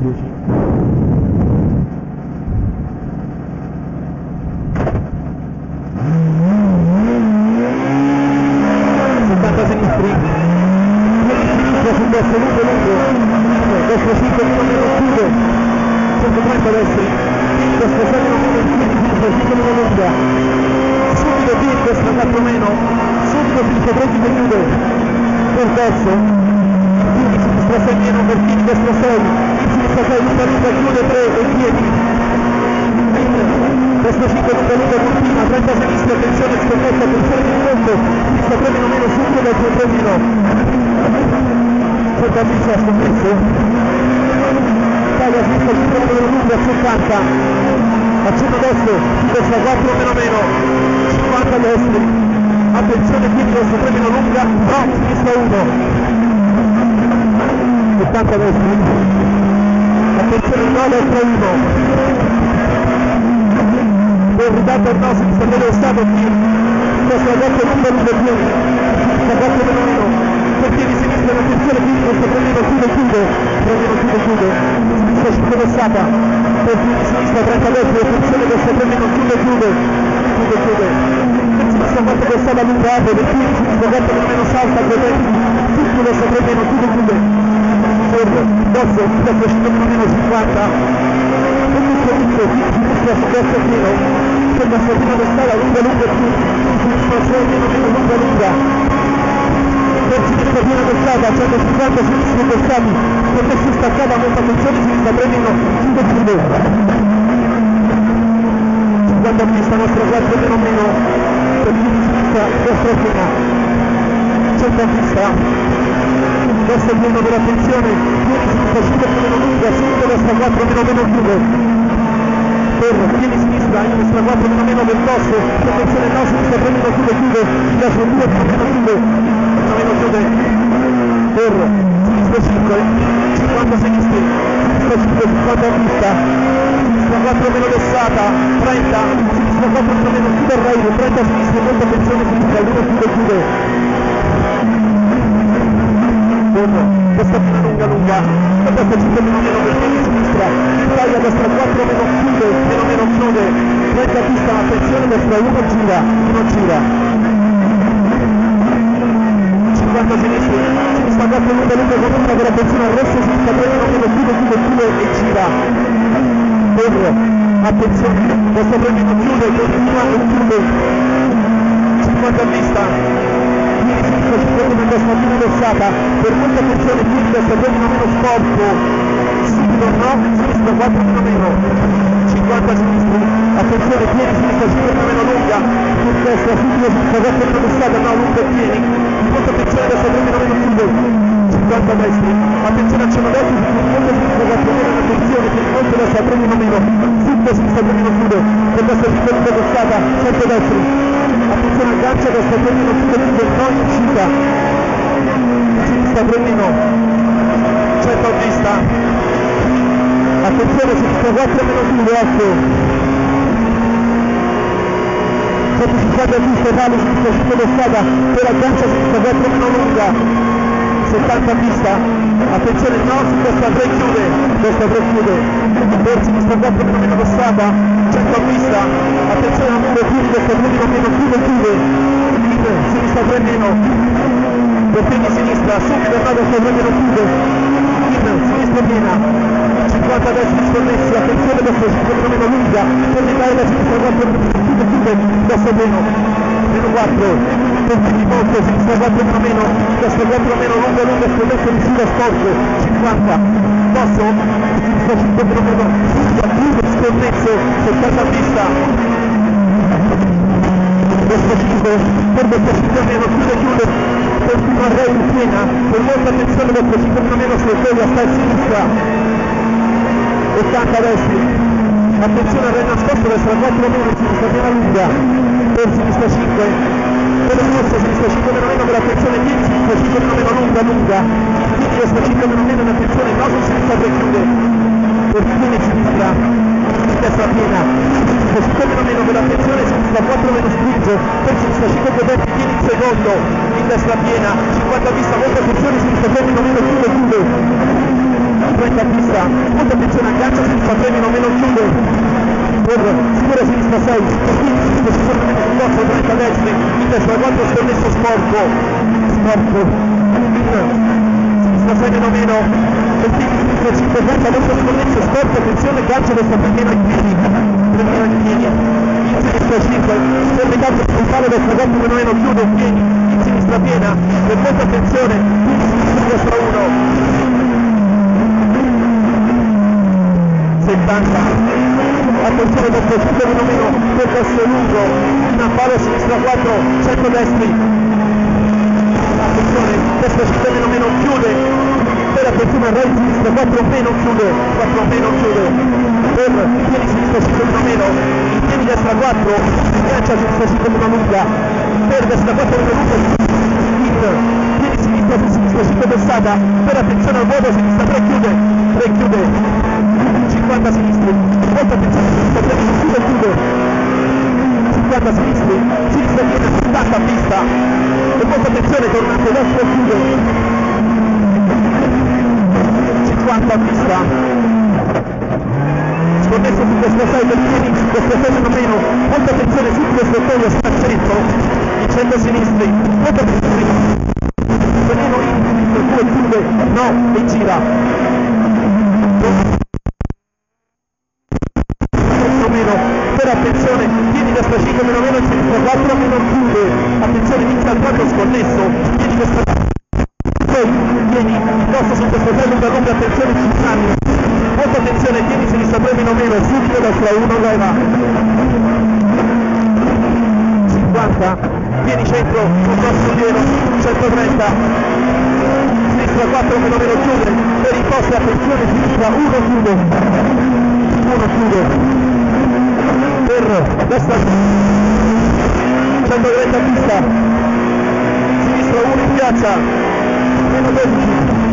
10. Sinistri, sul destro lungo, destro 5 meno chiude, 130 destri, destro 6 meno sinistra 5 meno lunga, subito piedi, destra 4 meno, subito sinistra 13 che chiude, per terzo, piedi sinistra 6 meno, per piedi destra 6, sinistra 6 lunga chiude 3 e piedi, destra 5 lunga continua, 30 sinistra, attenzione scommessa, attenzione di conto, sinistra 3 meno subito dentro 3 meno, cerca di c'è scommesso, taglia sinistra 5 meno lunga, 70, accenno destro, destra 4 meno, 50 destri, attenzione piedi destra 3 meno lunga, no, sinistra 1, 70 destri, attenzione no, destra 1, per ritardo no, sinistra dello stato qui, destra 4 lunga piedi, sinistra 4 meno, per piedi sinistra, attenzione qui, destra 3 meno chiude, sinistra 5 passata, per piedi sinistra 30 destra, attenzione destra 3 meno chiude, sinistra 4 passata lunga apre, per piedi sinistra 4 meno salta, tutto destra 3 meno chiude, per dosso, destra 5 meno 50, sinistra su destra pieno, sembra Sorrino da strada, lunga più, sinistra 6 meno lunga, per sinistra piena d'estada, 150 sinistri costati, per destra staccata, molta attenzione, sinistra 3 meno, 5 chiude, 50 a pista, nostra 4 meno, per piedi sinistra, destra piena, 100 a pista, destra pieno per attenzione, piedi sinistra 5 meno lunga, subito destra 4 meno chiude, per piedi sinistra, destra 4 meno del dosso, attenzione no, sinistra 3 meno chiude, destra 2 meno chiude, per sinistra 5, 50 sinistri, sinistra 5, 50 a pista, sinistra 4 meno dessata, 30, sinistra 4 meno chiude il rail, 30 sinistra, molta attenzione sinistra, 1 chiude, destra piena lunga, destra 5 meno per piedi sinistra, Italia destra 4 meno chiude, 30 pista, attenzione destra 1 gira, 50 sinistri, sinistra 4 lunga continua per attenzione al resto, sinistra 3 meno chiude e gira, Pedro, attenzione, destra 3 meno chiude, continua e chiude, 50 a vista, sinistra 5 meno destra più indossata, per molta attenzione, piedi destra 2 meno sporco, subito no, sinistra 4 meno, 50 sinistri, attenzione piedi sinistra 5 meno lunga, più destra subito sinistra 4 meno destata, no lunga e piedi, molta attenzione destra 3 meno chiude, 50 destri, attenzione al centro destro, molta sinistra 4 meno, attenzione, piedi molto destra 3 meno, subito sinistra 3 meno chiude, per destra 5 meno destata, 100 destri, attenzione al gancio destra 3 meno chiude, non uscita, sinistra 3 meno, 100 a vista, attenzione sinistra 4 meno chiude, 8, 150 a vista, palo sinistra 5 destata, per aggancia sinistra 4 meno lunga, 70 a vista, attenzione no, su destra 3 chiude, per sinistra 4 meno destata, 100 a vista, attenzione a muro, chiudi destra 3 meno chiude, sinistra 3 meno, per piedi sinistra, subito no, destra 3 meno chiude, sinistra piena, 50 destri sconnessi, attenzione destra 5 meno lunga, per l'Italia sinistra 4 meno chiude, destra meno 4, per piedi molto, sinistra 4 meno, destra 4 meno, lunga, sconnesso di sida sporco, 50, dosso, sinistra 5 meno, chiude, sconnesso, 70 a vista, destra 5, per destra 5 meno, chiude, continua a rail piena, per molta attenzione destra 5 meno, su quella sta a sinistra, 80 destri, attenzione al rail nascosto, destra 4 meno, sinistra piena lunga, per sinistra 5, per corsa sinistra 5 meno, per attenzione piedi, sinistra 5 meno lunga, piedi destra 5 meno, attenzione, no su sinistra 3 chiude, per piedi sinistra, destra piena, sinistra 5 meno, per attenzione, sinistra 4 meno stringe, per sinistra 5 potenti, piedi in secondo, in destra piena, 50 a vista, molta attenzione, sinistra 3 meno, chiude, 30 130 a pista, molta attenzione, aggancia sinistra 3 meno chiude, per sicura sinistra 6, sinistra sicura meno sul 4, 30 destri, in destra 4 sconnesso sporco, sinistra 6 meno, continui sinistra 5, 30 molto sconnesso sporco, attenzione, aggancia destra 3 meno in piedi, in sinistra 5, per ricambio sul palo destra 4 meno chiude in piedi, in sinistra piena, per molta attenzione, in destra 1, 70, attenzione destra 5 meno, per passo lungo, in palo sinistra 4, 100 destri, attenzione, destra 5 meno chiude, per attenzione a right sinistra 4 meno chiude, per piedi sinistra 5 meno, in piedi destra 4, aggancia sinistra 5 meno lunga, per destra 4 meno lunga, in piedi sinistra 5 passata, per attenzione al vuoto sinistra 3 chiude, 50 sinistri, molta attenzione sinistra 3 chiude, 50 sinistri, sinistra piena 70 a pista, e molta attenzione tornante destra chiude, 50 a pista, sconnesso su destra 6 per piedi, su destra 6 meno, molta attenzione su questo toglio staccetto, in 100 sinistri, molta attenzione, meno in 2 chiude, no, e gira. Per attenzione, piedi destra 5 meno, sinistra 4 meno chiude, attenzione inizia al 4 sconnesso, piedi destra 6, piedi, posto su destra 3, lunga, attenzione Cizzani, molta attenzione, piedi sinistra 3 meno, subito destra 1, leva, 50, piedi centro, sul corso pieno, 130, sinistra 4 meno, chiude, per imposte, attenzione, sinistra 1 chiude, per destra 130 a pista, sinistra 1 in piazza, meno 12,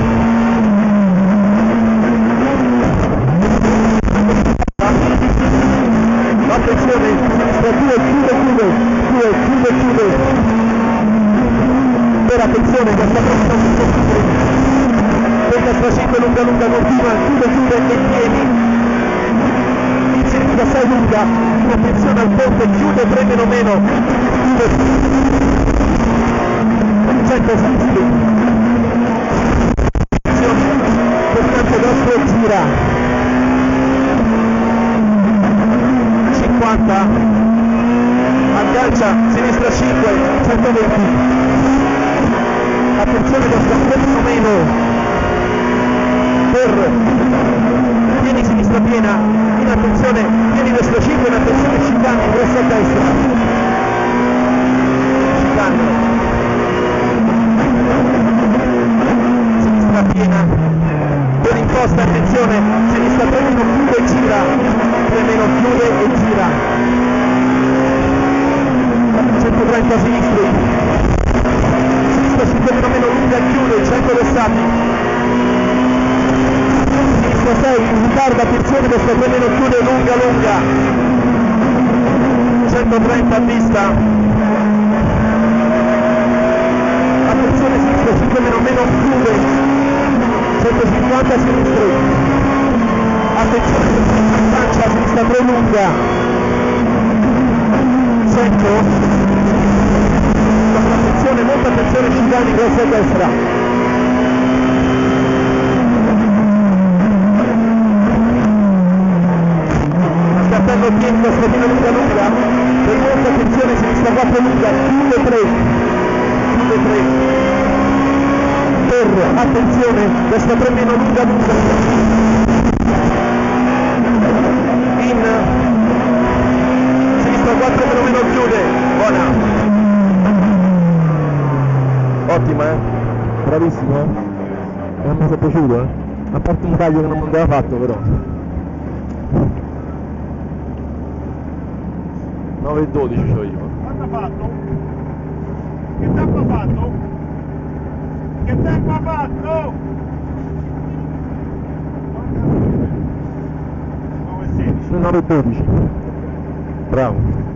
attenzione, sinistra 2 chiude, per attenzione, destra 30 per destra 5 lunga continua, chiude e piedi, sinistra 6 lunga, attenzione al ponte, chiude 3 meno, chiude 100 sinistri, tornante destro gira, 50, aggancia, sinistra 5, 120, attenzione destra 3 meno, per piedi sinistra piena, in attenzione, piedi destra 5, in attenzione chicane, ingresso a destra, chicane, sinistra piena, per imposta, attenzione, sinistra 3 meno chiude e gira, 3 meno chiude e gira, 130 sinistri, sinistra 5 meno lunga chiude, 100 versati, sinistra 6 in ritardo, attenzione, destra 3 meno chiude, lunga, 130 a pista, attenzione sinistra 5 meno chiude, 150 sinistri, attenzione lancia sinistra 3 lunga, 100, attenzione, molta attenzione, Cicani, ingresso a destra, scattando piedi, destra lunga, per molta attenzione, sinistra 4 lunga, chiude 3, per attenzione, destra 3 meno lunga, in sinistra 4 meno chiude, buona, ottima, bravissimo, non mi è piaciuto, a parte un taglio che non mi aveva fatto però. 9:12 c'ho io. Quanto ha fatto? Che tempo ha fatto? Che tempo ha fatto? 9:12. Bravo.